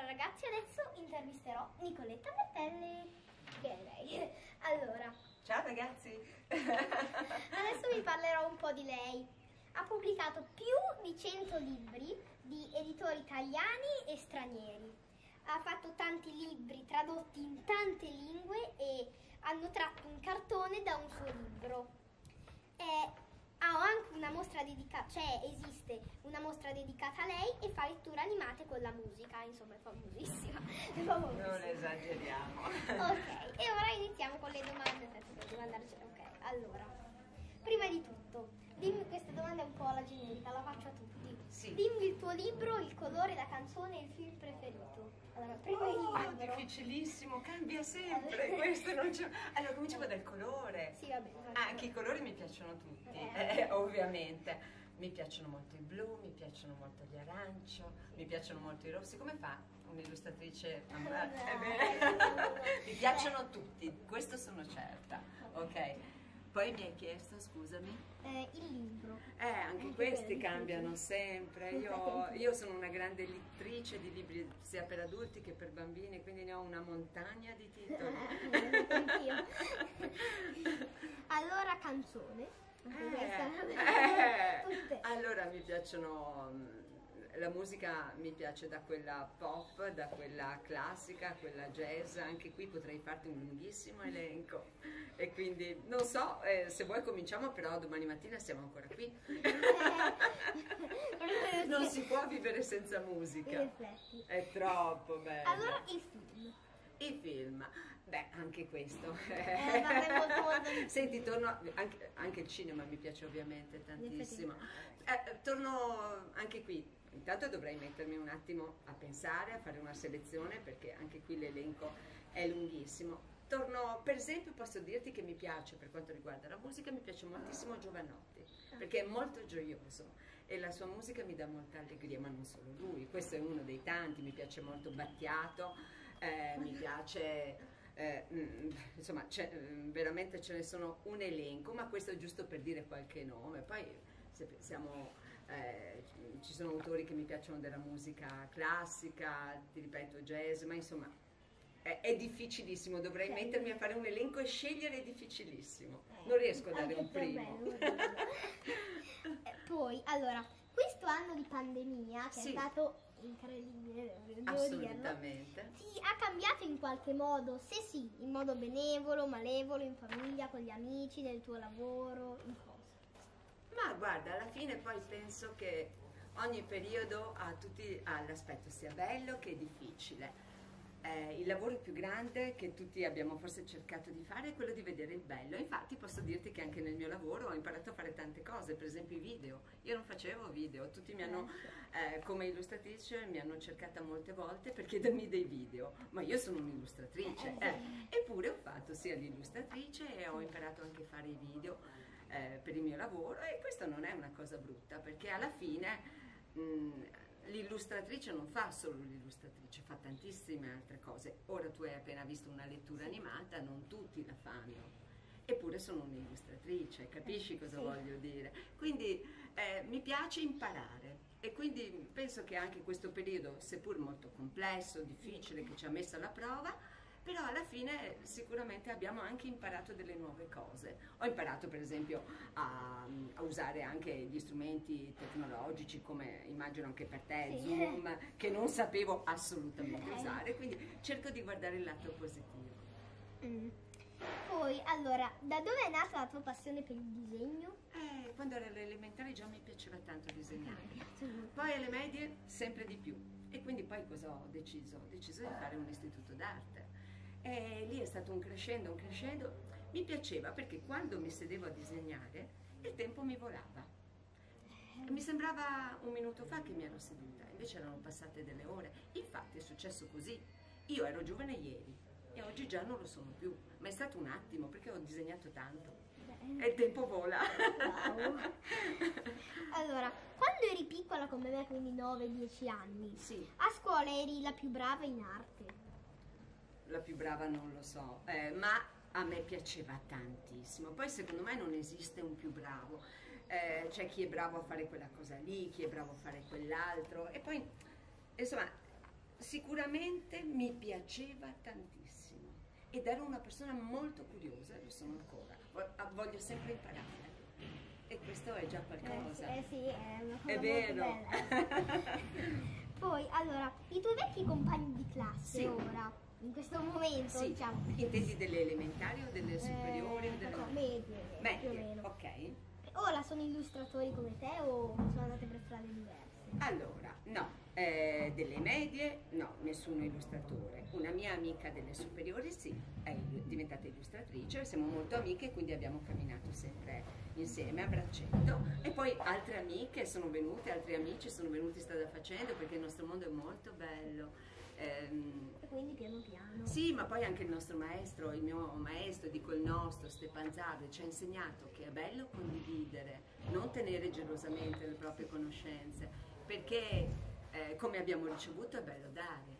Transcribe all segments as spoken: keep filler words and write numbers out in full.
ragazzi, adesso intervisterò Nicoletta Bertelli, che è lei. Allora, ciao ragazzi! Adesso vi parlerò un po' di lei. Ha pubblicato più di cento libri di editori italiani e stranieri. Ha fatto tanti libri tradotti in tante lingue e hanno tratto un cartone da un suo libro. È Ha anche una mostra dedicata, cioè esiste una mostra dedicata a lei e fa letture animate con la musica, insomma è famosissima. È famosissima. Non esageriamo. Ok, e ora iniziamo con le domande. Aspetta, devo andarci. Ok, allora, prima di tutto, dimmi, questa domanda è un po' alla generica, la faccio a tutti. Sì. Dimmi il tuo libro, il colore, la canzone e il film preferito. Allora, prima Oh, il è libro. difficilissimo, cambia sempre. Questo non c'è. Allora, cominciamo dal colore. Sì, va bene. va Ah, bene. anche i colori mi piacciono tutti, Eh. eh, ovviamente. Mi piacciono molto i blu, mi piacciono molto gli arancio, mi piacciono molto i rossi. Come fa un'illustratrice? a- Eh. Mi piacciono tutti, questo sono certa. Ok. Poi mi hai chiesto, scusami? Eh, il libro. Eh, anche, Anche questi quelli cambiano difficili. sempre. Io, io sono una grande lettrice di libri sia per adulti che per bambini, quindi ne ho una montagna di titoli. Anch'io. Allora, canzone. Anche questa. Eh, eh, Tutte. allora mi piacciono, mm, la musica mi piace da quella pop, da quella classica, a quella jazz, anche qui potrei farti un lunghissimo elenco e quindi non so, eh, se vuoi cominciamo, però domani mattina siamo ancora qui. Non si può vivere senza In musica, effetti. è troppo bello. Allora, il film. I film, beh, anche questo. Eh, vabbè, molto, molto. Senti, torno, anche, anche il cinema mi piace ovviamente tantissimo. Eh, torno anche qui, intanto dovrei mettermi un attimo a pensare, a fare una selezione, perché anche qui l'elenco è lunghissimo. Torno, per esempio, posso dirti che mi piace, per quanto riguarda la musica, mi piace moltissimo Jovanotti, perché è molto gioioso e la sua musica mi dà molta allegria, ma non solo lui, questo è uno dei tanti, mi piace molto Battiato, eh, mi piace, eh, mm, insomma, c'è, mm, veramente ce ne sono un elenco, ma questo è giusto per dire qualche nome. Poi se pensiamo, eh, ci sono autori che mi piacciono della musica classica, ti ripeto jazz, ma insomma è, è difficilissimo, dovrei Sì. mettermi a fare un elenco e scegliere, è difficilissimo, non riesco a dare Anche un per primo. me, Eh, Poi, allora, questo anno di pandemia, che Sì. è stato incredibile, devo dirlo, Assolutamente. ti ha cambiato in qualche modo? Se sì, in modo benevolo, malevolo, in famiglia, con gli amici, nel tuo lavoro, in cosa? Ma guarda, alla fine poi penso che ogni periodo ha, tutti, ha l'aspetto sia bello che difficile. Eh, il lavoro più grande che tutti abbiamo forse cercato di fare è quello di vedere il bello. Infatti posso dirti che anche nel mio lavoro ho imparato a fare tante cose, per esempio i video. Io non facevo video, tutti mi hanno, eh, come illustratrice, mi hanno cercata molte volte per chiedermi dei video, ma io sono un'illustratrice. Eh. Eppure ho fatto sia l'illustratrice e ho imparato anche a fare i video eh, per il mio lavoro e questa non è una cosa brutta perché alla fine mh, l'illustratrice non fa solo l'illustratrice, fa tantissime altre cose. Ora tu hai appena visto una lettura animata, non tutti la fanno. Eppure sono un'illustratrice, capisci cosa Sì. voglio dire? Quindi eh, mi piace imparare e quindi penso che anche questo periodo, seppur molto complesso, difficile, che ci ha messo alla prova, però alla fine sicuramente abbiamo anche imparato delle nuove cose. Ho imparato per esempio a, a usare anche gli strumenti tecnologici come immagino anche per te, Sì. Zoom, che non sapevo assolutamente Eh. usare, quindi cerco di guardare il lato positivo. Mm. Poi, allora, da dove è nata la tua passione per il disegno? Eh, quando ero alle elementari già mi piaceva tanto disegnare, poi alle medie sempre di più e quindi poi cosa ho deciso? Ho deciso di fare un istituto d'arte e lì è stato un crescendo, un crescendo, mi piaceva perché quando mi sedevo a disegnare il tempo mi volava. Mi sembrava un minuto fa che mi ero seduta, invece erano passate delle ore, infatti è successo così, io ero giovane ieri e oggi già non lo sono più, ma è stato un attimo perché ho disegnato tanto e il tempo vola. Wow. Allora, quando eri piccola come me, quindi nove dieci anni, Sì, a scuola eri la più brava in arte? la più brava non lo so, eh, ma a me piaceva tantissimo. Poi secondo me non esiste un più bravo, eh, c'è chi è bravo a fare quella cosa lì, chi è bravo a fare quell'altro e poi insomma sicuramente mi piaceva tantissimo ed ero una persona molto curiosa, lo sono ancora, voglio sempre imparare e questo è già qualcosa. Eh sì, eh sì, è una cosa è molto vero. bella. Poi, allora, i tuoi vecchi compagni di classe Sì. ora, in questo momento, Sì. diciamo... Intendi delle elementari o delle superiori? Eh, o delle... no, medie, Medie, più o meno. ok. Ora sono illustratori come te o sono andate per strade diverse? Allora, no, eh, delle medie no, nessuno illustratore. Una mia amica delle superiori sì, è diventata illustratrice, siamo molto amiche, quindi abbiamo camminato sempre insieme a braccetto. E poi altre amiche sono venute, altri amici sono venuti strada facendo, perché il nostro mondo è molto bello. Ehm, E quindi piano piano. Sì, ma poi anche il nostro maestro, il mio maestro, dico il nostro, Stepan Zavre, ci ha insegnato che è bello condividere, non tenere gelosamente le proprie conoscenze, perché eh, come abbiamo ricevuto è bello dare.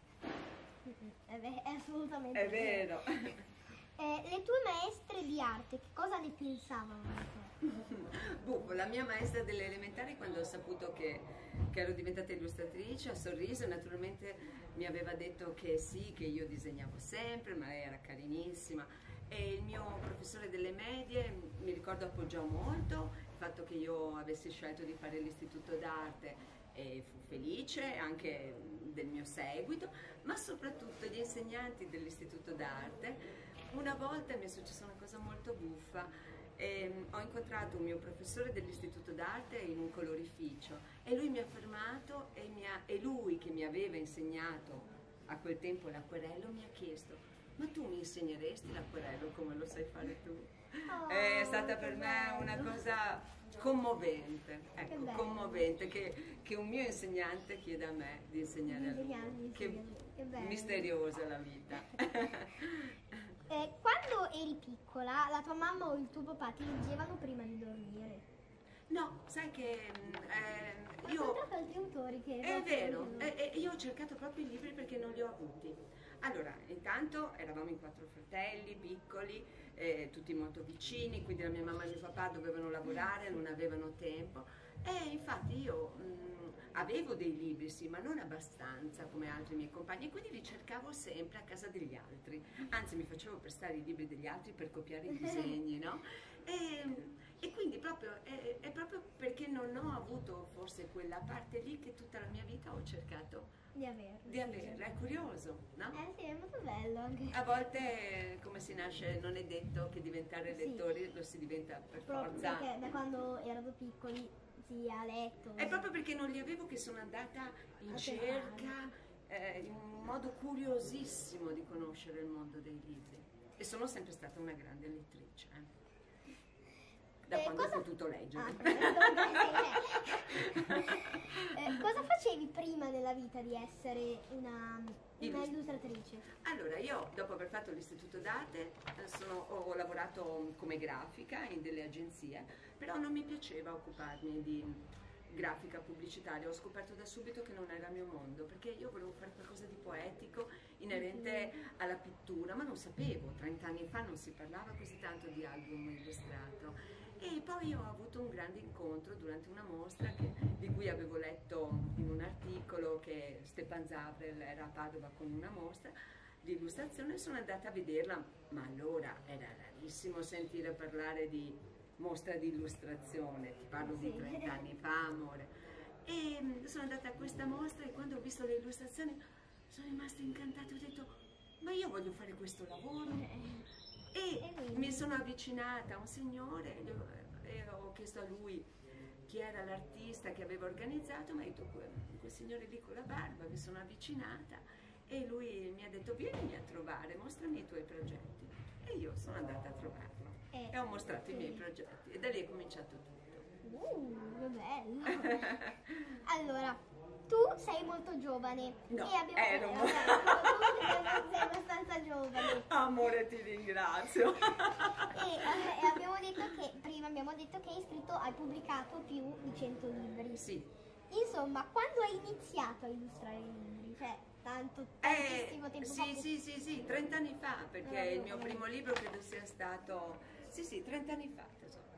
È, ve- è assolutamente È vero. Eh, le tue maestre di arte, che cosa ne pensavano di te? Buffo, la mia maestra delle elementari, quando ho saputo che, che ero diventata illustratrice, ha sorriso e naturalmente mi aveva detto che sì, che io disegnavo sempre, ma lei era carinissima. E il mio professore delle medie, mi ricordo, appoggiò molto il fatto che io avessi scelto di fare l'istituto d'arte e fu felice anche del mio seguito, ma soprattutto gli insegnanti dell'istituto d'arte. Una volta mi è successa una cosa molto buffa. E ho incontrato un mio professore dell'istituto d'arte in un colorificio e lui mi ha fermato e, mi ha, e lui che mi aveva insegnato a quel tempo l'acquerello mi ha chiesto: ma tu mi insegneresti l'acquerello come lo sai fare tu? Oh, è stata per che me una bello. cosa commovente, ecco, Che bello. commovente che, che un mio insegnante chieda a me di insegnare a lui. Insegnarmi, Che, sì, che bello. misteriosa la vita. Eh, quando eri piccola, la tua mamma o il tuo papà ti leggevano prima di dormire? No, sai che eh, Ho io... incontrato altri autori che... È vero, e, e io ho cercato proprio i libri perché non li ho avuti. Allora, intanto eravamo in quattro fratelli, piccoli, eh, tutti molto vicini, quindi la mia mamma e mio papà dovevano lavorare, non avevano tempo. E infatti io mh, avevo dei libri, sì, ma non abbastanza come altri miei compagni, e quindi li cercavo sempre a casa degli altri. Anzi, mi facevo prestare i libri degli altri per copiare i disegni, no? E, e quindi proprio, è, è proprio perché non ho avuto forse quella parte lì che tutta la mia vita ho cercato Di averlo. di averla. È curioso, no? Eh sì, è molto bello anche. A volte come si nasce non è detto che diventare Sì. lettori lo si diventa per Proprio forza. perché da quando erano piccoli si ha letto. È proprio perché non li avevo che sono andata in A cerca, eh, in un modo curiosissimo di conoscere il mondo dei libri. E sono sempre stata una grande lettrice. eh. Da Eh, quando cosa- ho potuto leggere. Ah, eh, cosa facevi prima nella vita di essere una, una Illust- illustratrice? Allora, io dopo aver fatto l'istituto d'arte eh, sono- ho lavorato come grafica in delle agenzie, però non mi piaceva occuparmi di grafica pubblicitaria. Ho scoperto da subito che non era il mio mondo, perché io volevo fare qualcosa di poetico inerente alla pittura, ma non sapevo, trent'anni fa non si parlava così tanto di album illustrato. E poi ho avuto un grande incontro durante una mostra che- di cui avevo letto in un articolo che Stepan Zavrel era a Padova con una mostra di illustrazione e sono andata a vederla, ma allora era rarissimo sentire parlare di mostra di illustrazione, ti parlo di Sì. trent'anni fa, amore. E mm, sono andata a questa mostra e quando ho visto le illustrazioni sono rimasta incantata, ho detto: ma io voglio fare questo lavoro. E E quindi? mi sono avvicinata a un signore gli ho- e ho chiesto a lui chi era l'artista che aveva organizzato, mi ha detto quel, quel signore lì con la barba, mi sono avvicinata e lui mi ha detto: vieni a trovare, mostrami i tuoi progetti. E io sono andata a trovarlo Eh, e ho mostrato i sì. miei progetti e da lì è cominciato tutto. Uh, che bello! Allora, tu sei molto giovane. No, e abbiamo, ero eh, mo- vabbè, tu sei, sei abbastanza giovane. Amore, ti ringrazio. E, eh, e abbiamo detto che, prima abbiamo detto che hai scritto, hai pubblicato più di cento libri. Sì. Insomma, quando hai iniziato a illustrare i libri? Cioè, tanto, Eh, tantissimo tempo fa. sì, sì, sì, sì, trent'anni fa, perché Eh, il mio eh. primo libro credo sia stato... Sì, sì, trent'anni fa, tesoro.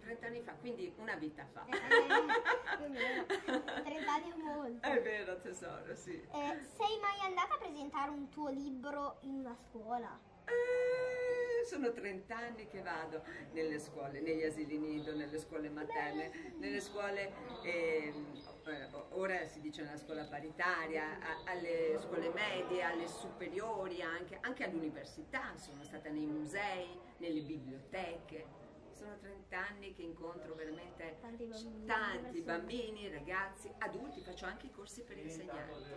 trenta anni fa, quindi una vita fa. Eh, più o meno. trenta anni è molto. È vero tesoro, sì. Eh, sei mai andata a presentare un tuo libro in una scuola? Eh, sono trenta anni che vado nelle scuole, negli asili nido, nelle scuole materne, nelle scuole, ehm, eh, ora si dice nella scuola paritaria, a- alle scuole medie, alle superiori, anche, anche all'università, sono stata nei musei, nelle biblioteche. Sono trenta anni che incontro veramente Tanti bambini, tanti persone. bambini, ragazzi, adulti, faccio anche i corsi per insegnanti.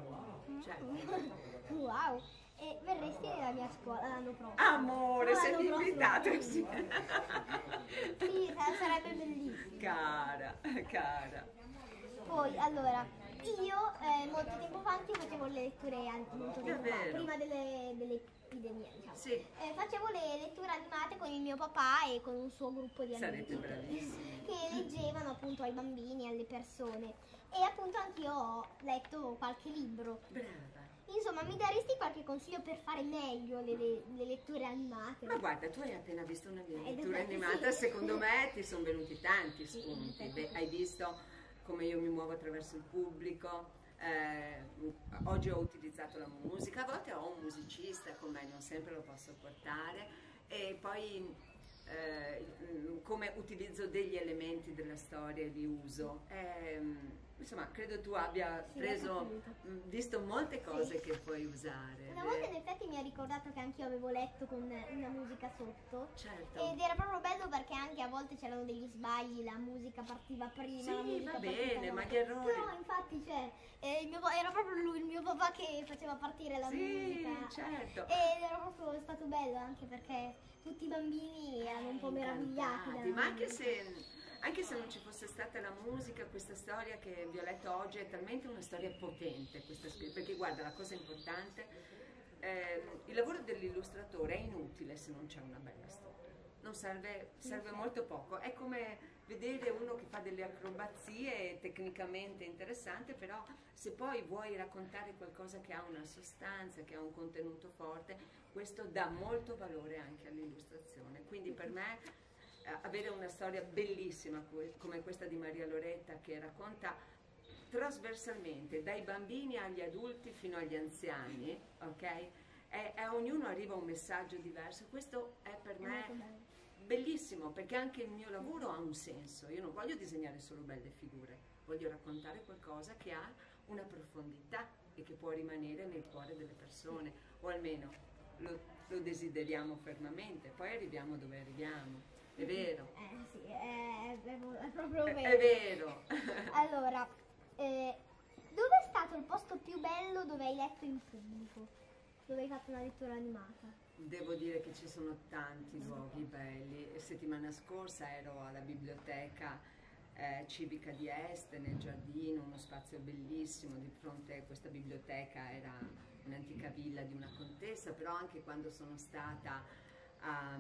Cioè, Wow! E verresti nella mia scuola l'anno prossimo? amore, No, sei l'anno prossimo. invitata, sì. Sì, sa- sarebbe bellissimo. Cara, cara. Poi, allora, io eh, molto tempo fa anche facevo le letture, an- molto tempo fa, Davvero? prima delle, dell'epidemia, diciamo. Sì, Eh, facevo le letture animate con il mio papà e con un suo gruppo di sarete amici bravissimi. che leggevano appunto ai bambini, alle persone. E appunto anch'io ho letto qualche libro. Brava. Insomma, mi daresti qualche consiglio per fare meglio le, le- le letture animate? Ma guarda, tu hai appena visto una mia Eh, lettura infatti animata, sì. secondo me ti sono venuti tanti Sì, spunti. infatti. Beh, hai visto come io mi muovo attraverso il pubblico. Eh, oggi ho utilizzato la musica, a volte ho un musicista con me, non sempre lo posso portare, e poi eh, come utilizzo degli elementi della storia e li uso. Ehm, insomma, credo tu abbia Sì, preso, ho capito. mh, visto molte cose Sì. che puoi usare. Una volta in effetti mi ha ricordato che anch'io avevo letto con una musica sotto. Certo. Ed era proprio bello perché anche a volte c'erano degli sbagli, la musica partiva prima. Sì, la musica va partiva bene, dopo. ma gli errori- Però infatti cioè, eh, il mio pa- era proprio lui, il mio papà che faceva partire la Sì, musica. certo. Ed era proprio stato bello anche perché tutti i bambini erano un po' meravigliati. Incantati, dalla ma anche musica. se, anche se non ci fosse stata la musica, questa storia che vi ho letto oggi è talmente una storia potente, questa scri- perché guarda, la cosa importante, ehm, il lavoro dell'illustratore è inutile se non c'è una bella storia, non serve, serve molto poco, è come vedere uno che fa delle acrobazie tecnicamente interessante, però se poi vuoi raccontare qualcosa che ha una sostanza, che ha un contenuto forte, questo dà molto valore anche all'illustrazione. Quindi per me eh, avere una storia bellissima co- come questa di Maria Loretta, che racconta trasversalmente dai bambini agli adulti fino agli anziani, ok? E a ognuno arriva un messaggio diverso. Questo è per È molto me bello. bellissimo, perché anche il mio lavoro ha un senso. Io non voglio disegnare solo belle figure, voglio raccontare qualcosa che ha una profondità e che può rimanere nel cuore delle persone, o almeno lo, lo desideriamo fermamente. Poi arriviamo dove arriviamo, è vero? Eh sì, è, è- è proprio È, vero. è vero. Allora, eh, dove è stato il posto più bello dove hai letto in pubblico? Dove hai fatto una lettura animata? Devo dire che ci sono tanti luoghi belli. Settimana scorsa ero alla biblioteca eh, civica di Este, nel giardino, uno spazio bellissimo. Di fronte a questa biblioteca era un'antica villa di una contessa, però anche quando sono stata a,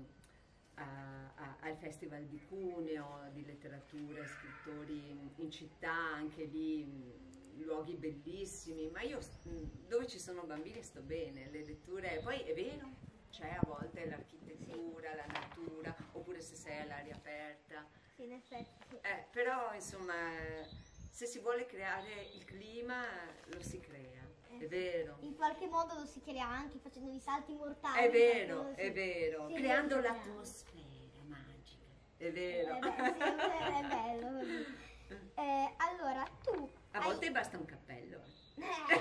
a- a- al Festival di Cuneo di letteratura e scrittori in città, anche lì mh, luoghi bellissimi, ma io mh, dove ci sono bambini sto bene, le letture, poi è vero, c'è a volte l'architettura, la natura, oppure se sei all'aria aperta, Sì, in effetti. Sì. eh, però insomma se si vuole creare il clima lo si crea, è vero. In qualche modo lo si crea anche facendo i salti mortali. È vero, facendo- è sì. vero, Sì, creando sì, l'atmosfera magica, è Eh, vero. beh, sì, è, è bello così. Eh, allora, tu A hai- volte basta un cappello. eh.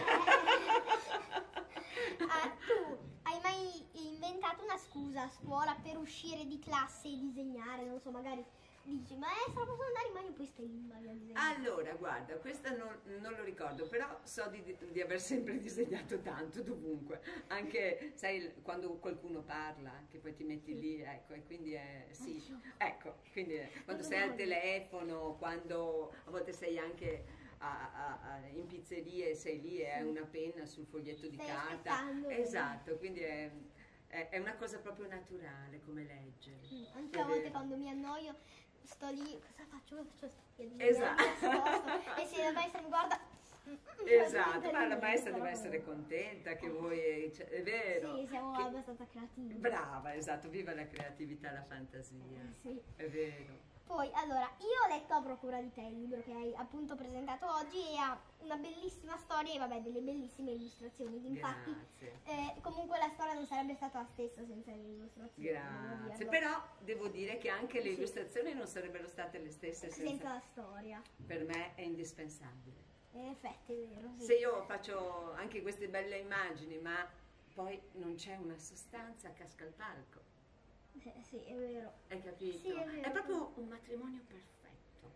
Ah, tu hai mai inventato una scusa a scuola per uscire di classe e disegnare? Non so, magari dici, maestra, posso andare in bagno e poi stai in bagno a disegnare? Allora, guarda, questa non, non lo ricordo, però so di, di aver sempre disegnato tanto, dovunque. Anche, sai, il- quando qualcuno parla, che poi ti metti lì, ecco, e quindi è, sì, ecco, quindi è- quando sei al telefono, quando a volte sei anche a- a- a- in pizzeria e sei lì e hai una penna sul foglietto di Stai carta. aspettando. Esatto, quindi è, è- è una cosa proprio naturale, come leggere. Mm, Anche È a volte vero. quando mi annoio sto lì, cosa faccio? Cosa faccio? Sto lì a Esatto. disegnare, nascosto. E se la maestra mi guarda, Esatto, ma la maestra deve essere contenta che voi, cioè, è vero. Sì, siamo che... abbastanza creativi. Brava, esatto, viva la creatività, la fantasia. Sì. È vero. Poi, allora, io ho letto A procura di te, il libro che hai appunto presentato oggi, e ha una bellissima storia e vabbè, delle bellissime illustrazioni. Infatti, eh, comunque la storia non sarebbe stata la stessa senza le illustrazioni. Grazie, però devo dire che anche le illustrazioni sì. non sarebbero state le stesse senza, senza la storia. Per me è indispensabile. In effetti è vero. Sì. Se io faccio anche queste belle immagini, ma poi non c'è una sostanza, casca al palco. Eh, sì, è vero. Hai capito? Sì, è, vero. È proprio un matrimonio perfetto.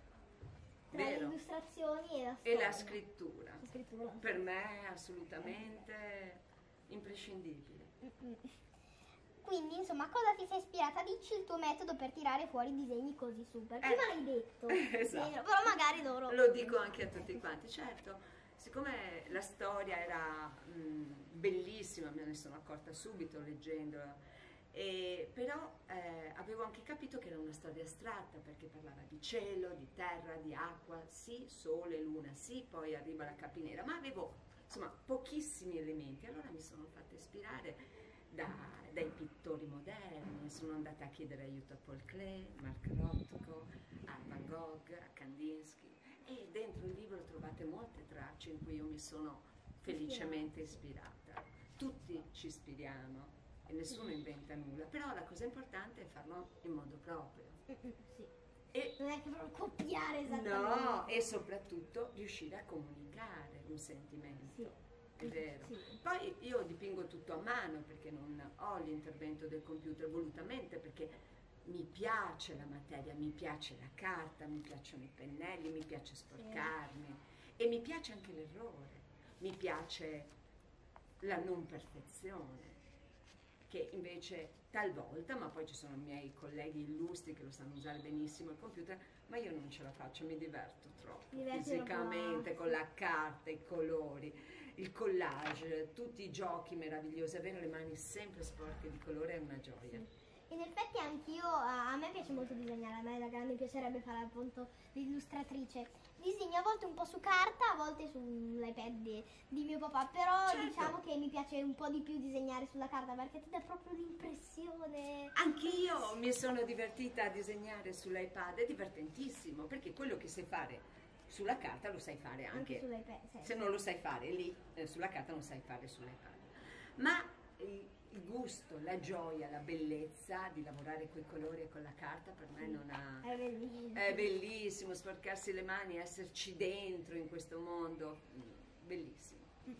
Tra vero? le illustrazioni e la storia. E la scrittura. La scrittura. Per me è assolutamente imprescindibile. Mm-mm. Quindi, insomma, cosa ti sei ispirata? Dici il tuo metodo per tirare fuori disegni così super. Prima eh, l'hai detto. Esatto. Sì, però magari loro... Lo dico anche a tutti quanti. Certo, siccome la storia era mh, bellissima, me ne sono accorta subito leggendola, e, però eh, avevo anche capito che era una storia astratta, perché parlava di cielo, di terra, di acqua, sì, sole, luna, sì, poi arriva la capinera, ma avevo insomma pochissimi elementi. Allora mi sono fatta ispirare Da, dai pittori moderni, sono andata a chiedere aiuto a Paul Klee, Mark Rothko, a Van Gogh, a Kandinsky, e dentro il libro trovate molte tracce in cui io mi sono felicemente ispirata. Tutti ci ispiriamo e nessuno inventa nulla, però la cosa importante è farlo in modo proprio. Sì. E non è che proprio copiare esattamente. No, e soprattutto riuscire a comunicare un sentimento. Sì. È vero. Sì. Poi io dipingo tutto a mano perché non ho l'intervento del computer volutamente, perché mi piace la materia, mi piace la carta, mi piacciono i pennelli, mi piace sporcarmi sì. e mi piace anche l'errore, mi piace la non perfezione, che invece talvolta, ma poi ci sono i miei colleghi illustri che lo sanno usare benissimo il computer, ma io non ce la faccio, mi diverto troppo Diverti fisicamente con la carta, i colori, il collage, tutti i giochi meravigliosi. Avere le mani sempre sporche di colore è una gioia. Sì. In effetti anch'io, a me piace molto disegnare, a me da grande piacerebbe fare appunto l'illustratrice. Disegno a volte un po' su carta, a volte sull'iPad di, di mio papà, però certo. diciamo che mi piace un po' di più disegnare sulla carta perché ti dà proprio l'impressione. Anch'io mi sono divertita a disegnare sull'iPad, è divertentissimo, perché quello che sai fare sulla carta lo sai fare anche, anche sull'iPad, sì. Se non lo sai fare lì, eh, sulla carta non sai fare sull'iPad. Ma il, il gusto, la gioia, la bellezza di lavorare coi colori e con la carta per me non ha... È bellissimo. È bellissimo sporcarsi le mani, esserci dentro in questo mondo, bellissimo.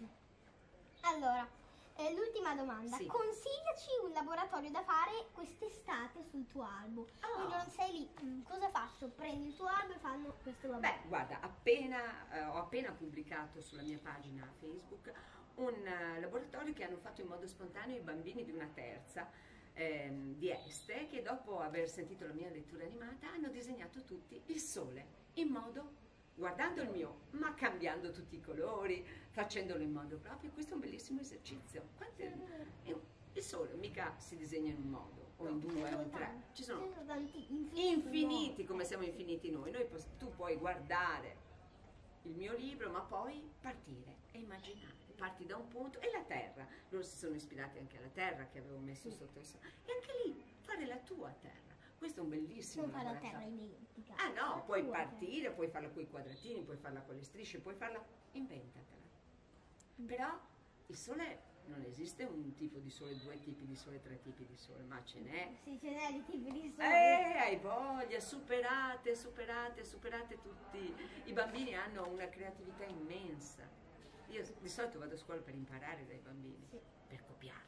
Allora, eh, l'ultima domanda. Sì. Consigliaci un laboratorio da fare quest'estate sul tuo albo. Oh. Quindi non sei lì, mm, cosa faccio? Prendi il tuo albo e fanno questo lavoro. Beh, guarda, appena, eh, ho appena pubblicato sulla mia pagina Facebook un uh, laboratorio che hanno fatto in modo spontaneo i bambini di una terza ehm, di Este, che dopo aver sentito la mia lettura animata hanno disegnato tutti il sole in modo, guardando il mio, ma cambiando tutti i colori, facendolo in modo proprio. Questo è un bellissimo esercizio. Quante, il sole mica si disegna in un modo, o in due, o in tre. Ci sono infiniti, infiniti come siamo infiniti noi. Noi tu puoi guardare il mio libro, ma poi partire e immaginare. Parti da un punto, e la terra, loro si sono ispirati anche alla terra che avevo messo sì. sotto il sole, e anche lì fare la tua terra. Questo è un bellissimo non fare la laboratorio. terra identica. Ah no, la puoi tua partire, terra. puoi farla con i quadratini, puoi farla con le strisce, puoi farla, inventatela. Mm. Però il sole, non esiste un tipo di sole, due tipi di sole, tre tipi di sole, ma ce n'è. Sì, ce n'è di tipi di sole. Eh, hai voglia, superate, superate, superate tutti. I bambini hanno una creatività immensa. Io di solito vado a scuola per imparare dai bambini, sì. per copiarli.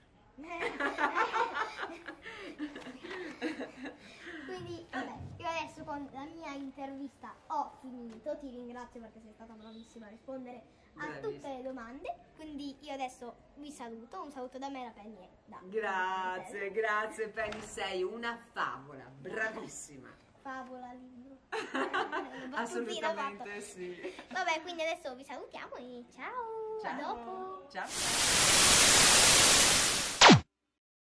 Quindi, vabbè, io adesso con la mia intervista ho finito. Ti ringrazio perché sei stata bravissima a rispondere a Bravissima. tutte le domande. Quindi io adesso vi saluto. Un saluto da me, da Penny e da Grazie, grazie Penny, sei una favola, bravissima. Favola, libro. Assolutamente sì. Vabbè, quindi adesso vi salutiamo e ciao, Ciao. a dopo. Ciao.